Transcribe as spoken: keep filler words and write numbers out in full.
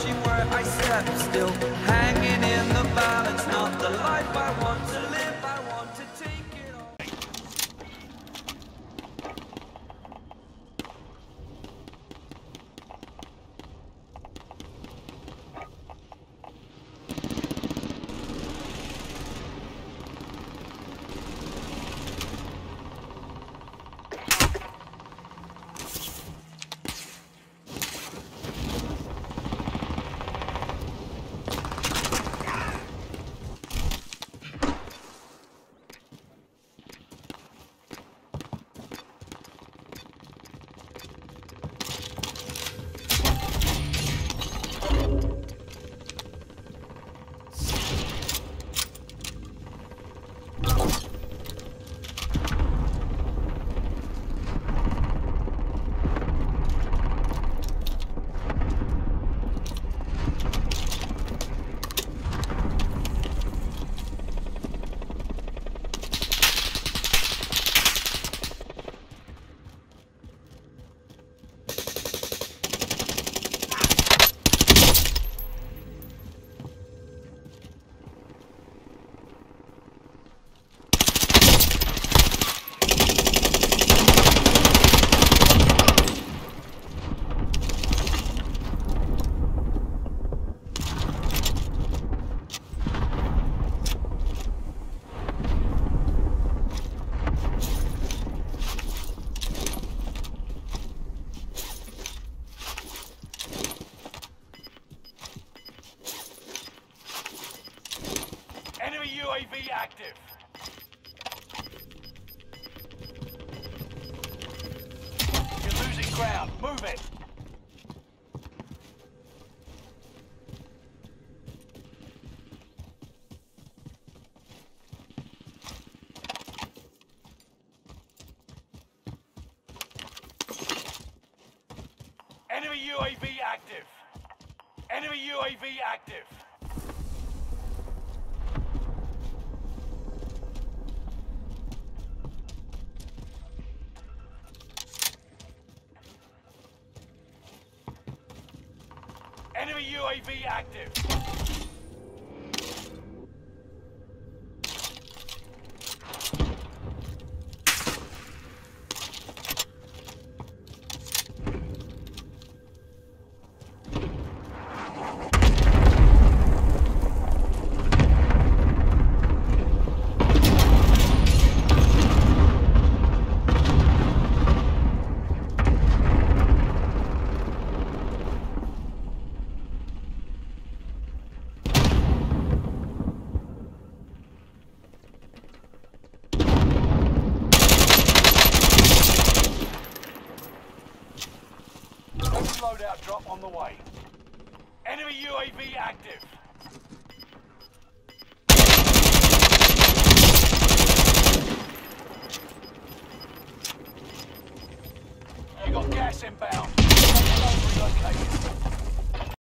watching where I step, still hanging in the balance. Not the life I want to live, I want to take it all. U A V active. You're losing ground. Move it. Enemy U A V active. Enemy U A V active. Enemy U A V active. Loadout drop on the way. Enemy U A V active.